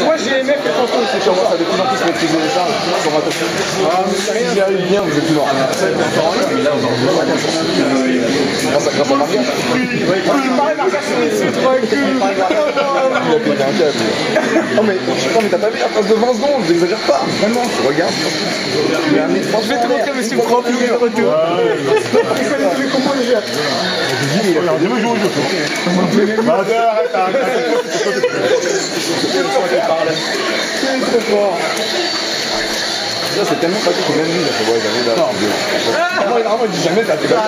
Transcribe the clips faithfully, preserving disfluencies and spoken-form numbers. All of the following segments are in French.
Moi j'ai aimé que François c'est sur moi, ça de plus en plus maîtriser les charges. Si j'y arrive bien, vous êtes plus loin. Grâce à grâce à Maria. Il paraît Maria sur les sites, quoi. Il a pété un câble. Non mais, non mais t'as pas vu la phase de vingt secondes, j'exagère pas. Vraiment, regarde. Il y a un étrange. Je vais te montrer monsieur Propre, il est de retour. Il fallait tous les combos les gars. Dis-moi jouer au jeu. Bah arrête, arrête. C'est trop fort. Ça c'est tellement facile que même lui il a fait ouais j'avais là. Non, vraiment il dit jamais ça. Ouais,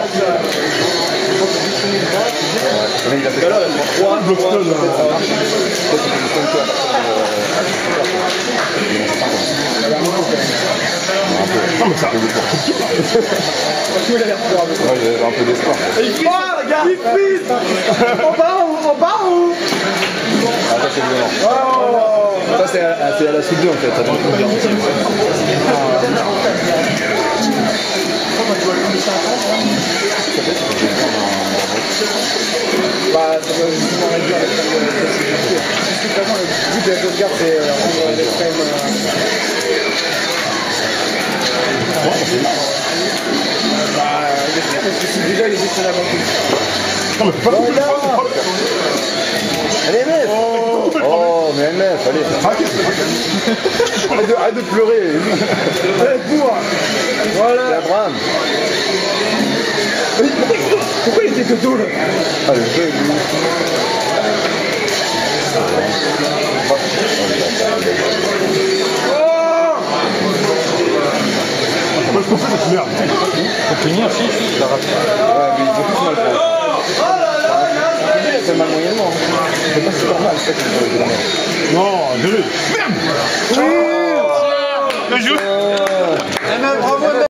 mais il a fait ça. trois blocs de Non mais ça peut le il a l'air fort. Ouais, j'avais un peu d'espoir. Il frise, regarde, il frise. En bas ou en bas ou ah ça c'est violent. Oh ça c'est à, à la suite deux en fait, ça donne plus bien aussi. Bah ça doit justement réduire la possibilité. Parce que vraiment le but de la sauvegarde c'est rendre les frames. Bah j'espère parce que si déjà il est juste là avant. Non mais pas tout là. Allez M F. Oh, oh mais M F, allez. Arrête de, arrête de pleurer. Allez pour. Voilà. C'est Abraham. Pourquoi il était de dos là? Ah le jeu lui. Moi je pense que c'est merde. Faut tenir si, il a raté. Ouais mais ils ont tous mal pour. C'est mal moyennement. C'est pas super mal, c'est ça qui est de la merde. Non, désolé. Merde. Oui. Le jeu. Euh...